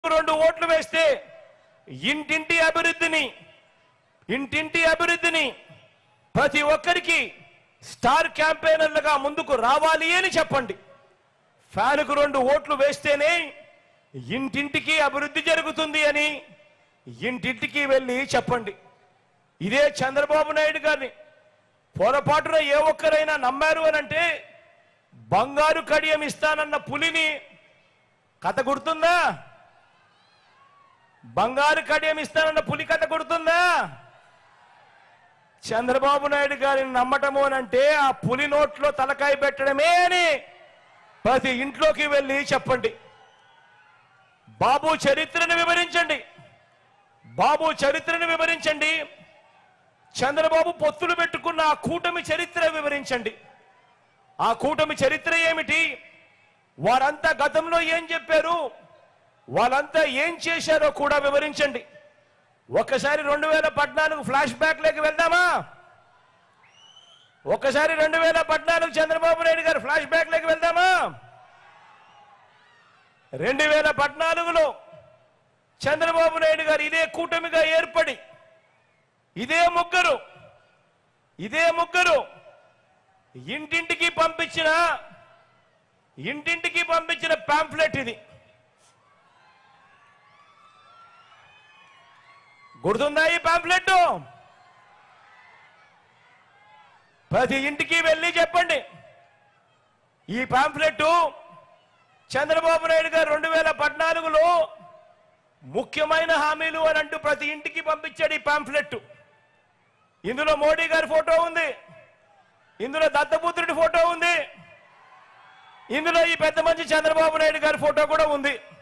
2 ఓట్లు వేస్తే ఇంటింటి అభివృద్ధిని ప్రతి ఒక్కరికి స్టార్ క్యాంపెయినర్లుగా ముందుకు రావాలి అని చెప్పండి. ఫ్యాన్కు 2 ఓట్లు వేస్తేనే ఇంటింటికి అభివృద్ధి జరుగుతుంది అని ఇంటింటికి వెళ్ళి చెప్పండి. ఇదే చంద్రబాబు నాయుడు గారిని పొరపాటున ఏ ఒక్కరైనా నమ్మారు అని అంటే బంగారు కడియం ఇస్తానన్న పులిని కథ గుర్తుందా? బంగారు కడియం ఇస్తానన్న పులి కథ గుర్తుందా? చంద్రబాబు నాయుడు గారిని నమ్మటము అని అంటే ఆ పులి నోట్లో తలకాయ పెట్టడమే అని ప్రతి ఇంట్లోకి వెళ్ళి చెప్పండి. బాబు చరిత్రను వివరించండి. చంద్రబాబు పొత్తులు పెట్టుకున్న ఆ కూటమి చరిత్ర వివరించండి. ఆ కూటమి చరిత్ర ఏమిటి? వారంతా గతంలో ఏం చెప్పారు, వాళ్ళంతా ఏం చేశారో కూడా వివరించండి. ఒక్కసారి 2014 ఫ్లాష్ బ్యాక్ లేకి వెళ్దామా? ఒక్కసారి 2014 చంద్రబాబు నాయుడు గారు ఫ్లాష్ బ్యాక్ లేకి వెళ్దామా? 2014లో చంద్రబాబు నాయుడు గారు ఇదే కూటమిగా ఏర్పడి ఇదే ముగ్గురు ఇంటింటికి పంపించిన పాంఫ్లెట్ ఇది. గుర్తుందా ఈ పాంఫ్లెట్? ప్రతి ఇంటికి వెళ్ళి చెప్పండి. ఈ పాంఫ్లెట్ చంద్రబాబు నాయుడు గారు 2014లో ముఖ్యమైన హామీలు అని అంటూ ప్రతి ఇంటికి పంపించాడు ఈ పాంఫ్లెట్. ఇందులో మోడీ గారి ఫోటో ఉంది, ఇందులో దత్తపుత్రుడి ఫోటో ఉంది, ఇందులో ఈ పెద్ద మంచి చంద్రబాబు నాయుడు గారి ఫోటో కూడా ఉంది.